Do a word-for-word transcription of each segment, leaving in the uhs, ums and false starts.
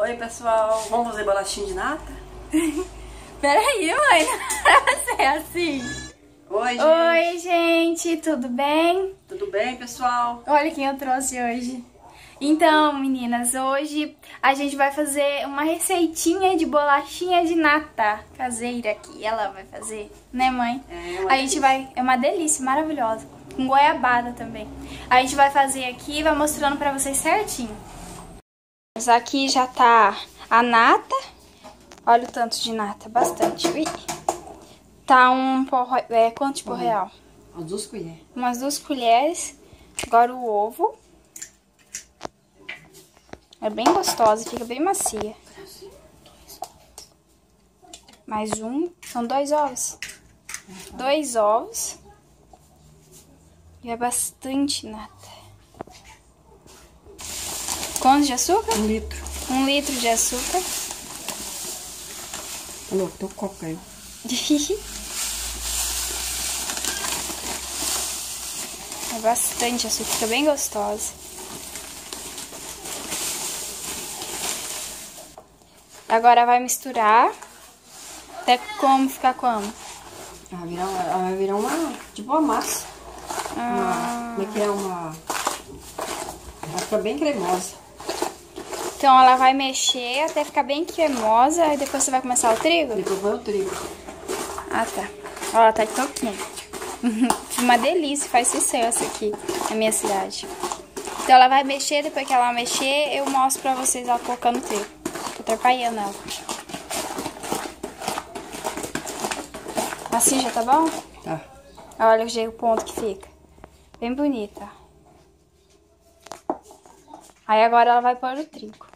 Oi pessoal, vamos fazer bolachinha de nata? Peraí, mãe, não pra ser assim. Oi, gente. Oi, gente, tudo bem? Tudo bem, pessoal? Olha quem eu trouxe hoje. Então, meninas, hoje a gente vai fazer uma receitinha de bolachinha de nata caseira que ela vai fazer, né, mãe? É uma a gente vai, é uma delícia, maravilhosa, com goiabada também. A gente vai fazer aqui e vai mostrando pra vocês certinho. Aqui já tá a nata. Olha o tanto de nata, bastante. Ui. Tá um pó, é, quanto de pó real? Umas duas colheres. Umas duas colheres. Agora o ovo. É bem gostosa, fica bem macia. Mais um. São dois ovos. Dois ovos. E é bastante nata. Quanto de açúcar? Um litro. Um litro de açúcar. Alô, teu copo caiu. É bastante açúcar, fica bem gostosa. Agora vai misturar. Até como ficar como? Ela vai virar uma, ela vai virar uma tipo uma massa. Ah. Uma, como é que é? Uma... Ela fica bem cremosa. Então ela vai mexer até ficar bem cremosa. Aí depois você vai começar o trigo? Depois vai o trigo. Ah, tá. Ó, ela tá de toquinha. Uma delícia, faz sucesso aqui na minha cidade. Então ela vai mexer, depois que ela mexer, eu mostro pra vocês ela colocando o trigo. Tô atrapalhando ela. Assim já tá bom? Tá. Olha o ponto que fica. Bem bonita. Aí agora ela vai pôr o trigo.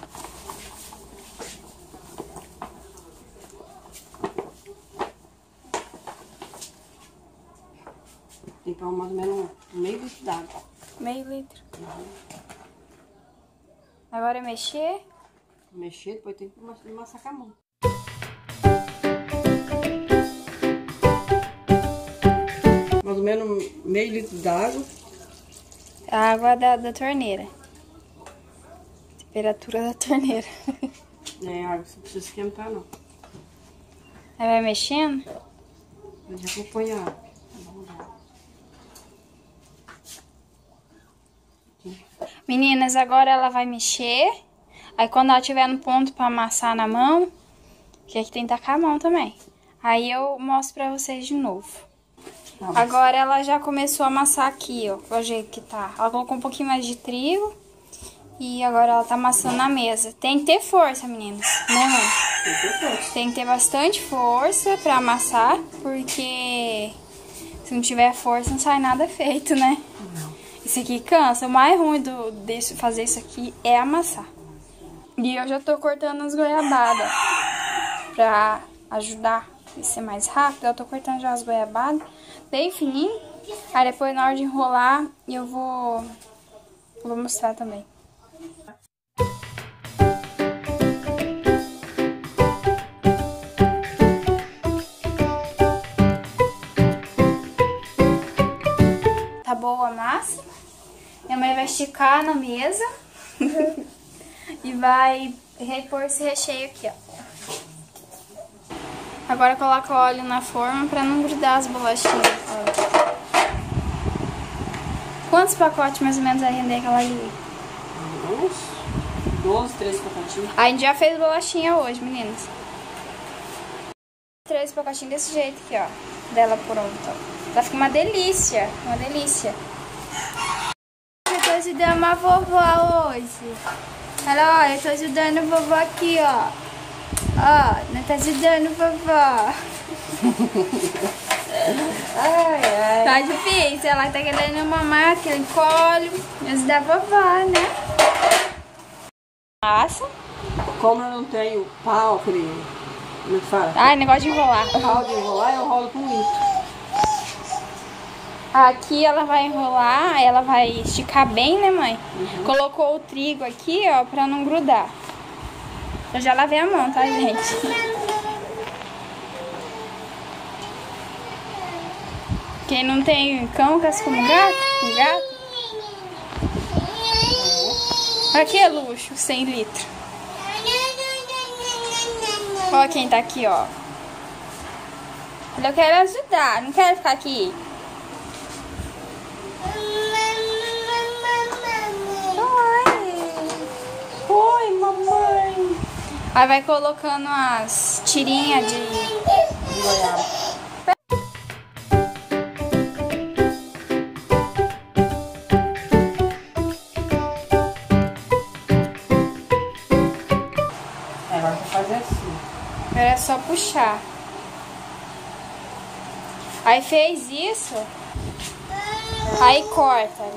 Tem que pôr mais ou menos meio litro d'água. Meio litro. Uhum. Agora é mexer. Mexer, depois tem que massacrar com a mão. Mais ou menos meio litro d'água. A água da, da torneira. Temperatura da torneira. É, a água não precisa esquentar, não. Aí vai mexendo. Eu já vou pôr a água. Meninas, agora ela vai mexer. Aí quando ela tiver no ponto pra amassar na mão, que aqui tem que tacar a mão também. Aí eu mostro pra vocês de novo. Não, agora ela já começou a amassar aqui, ó, o jeito que tá. Ela colocou um pouquinho mais de trigo. E agora ela tá amassando na mesa. Tem que ter força, meninas, né, mãe? Tem que ter força. Tem que ter bastante força pra amassar, porque se não tiver força não sai nada feito, né? Não. Isso aqui cansa. O mais ruim do, de fazer isso aqui é amassar. E eu já tô cortando as goiabadas pra ajudar a ser mais rápido. Eu tô cortando já as goiabadas bem fininho. Aí depois na hora de enrolar eu vou, vou mostrar também. Tá boa a massa. Minha mãe vai esticar na mesa e vai repor esse recheio aqui, ó. Agora coloca o óleo na forma pra não grudar as bolachinhas. Ó. Quantos pacotes mais ou menos vai render aquela ali? Uns doze, treze pacotinhos. A gente já fez bolachinha hoje, meninas. treze pacotinhos desse jeito aqui, ó. Dela pronta. Vai ficar uma delícia, uma delícia. Eu tô ajudando a vovó hoje. Olha, ó, eu tô ajudando a vovó aqui, ó. Ó, não tá ajudando a vovó. Ai, ai. Tá difícil, ela tá querendo mamar aquele colo. Ajudar a vovó, né? Massa. Como eu não tenho pau, aquele... Como é que fala? Ai, negócio de enrolar. Pau de enrolar, eu rolo com isso. Aqui ela vai enrolar, ela vai esticar bem, né, mãe? Uhum. Colocou o trigo aqui, ó, pra não grudar. Eu já lavei a mão, tá, gente? Quem não tem cão, casca como gato? Um gato? Pra que luxo? cem litros. Ó quem tá aqui, ó. Eu quero ajudar, não quero ficar aqui. Oi, mamãe. Aí vai colocando as tirinhas de goiaba. É, agora vou fazer assim. Agora é só puxar. Aí fez isso. Aí corta.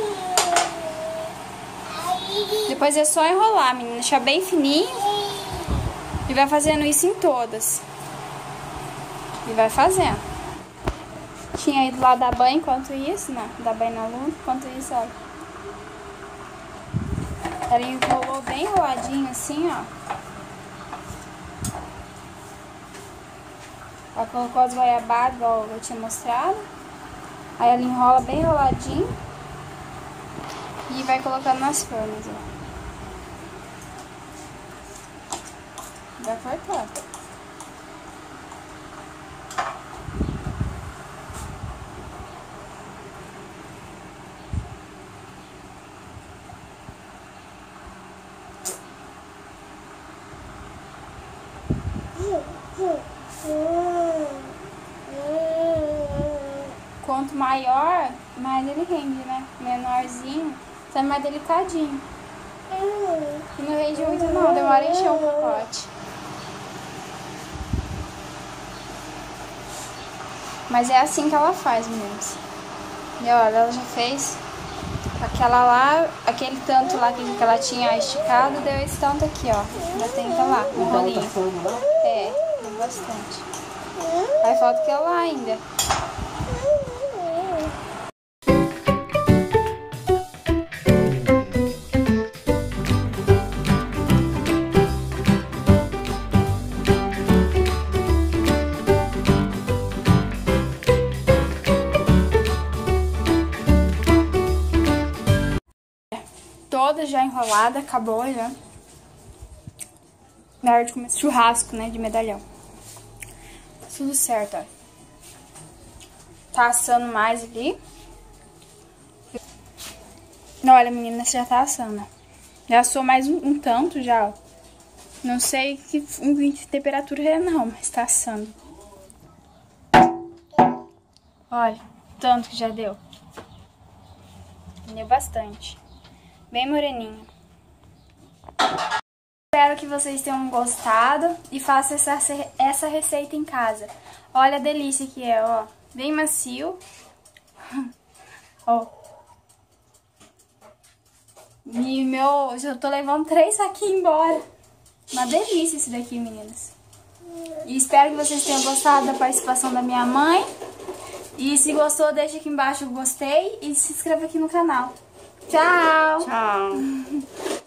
Depois é só enrolar, menina. Deixar bem fininho. E vai fazendo isso em todas. E vai fazendo. Tinha ido lá dar banho enquanto isso, né? Dar banho na lua. Enquanto isso, olha. Ela enrolou bem enroladinho assim, ó. Ela colocou as goiabadas, igual eu tinha mostrado. Aí ela enrola bem enroladinho. E vai colocando nas formas, ó. Vai cortando. Quanto maior, mais ele rende, né? Menorzinho, sai mais delicadinho. E não rende muito não, demora a encher um pacote. Mas é assim que ela faz, meninas. E olha, ela já fez aquela lá, aquele tanto lá que ela tinha esticado, deu esse tanto aqui, ó. Já tem tá lá, um rolinho. É, tem bastante. Aí falta aquela lá ainda. Toda já enrolada, acabou já. Na hora de comer churrasco, né, de medalhão. Tudo certo, ó. Tá assando mais ali. Olha, menina, já tá assando. Já assou mais um, um tanto já, ó. Não sei que, que temperatura é não, mas tá assando. Olha, tanto que já deu. Deu bastante. Bem moreninho. Espero que vocês tenham gostado e façam essa, essa receita em casa. Olha a delícia que é, ó. Bem macio. Ó. E meu, já tô levando três saquinhos embora. Uma delícia esse daqui, meninas. E espero que vocês tenham gostado da participação da minha mãe. E se gostou, deixa aqui embaixo o gostei e se inscreva aqui no canal. Tchau! Tchau!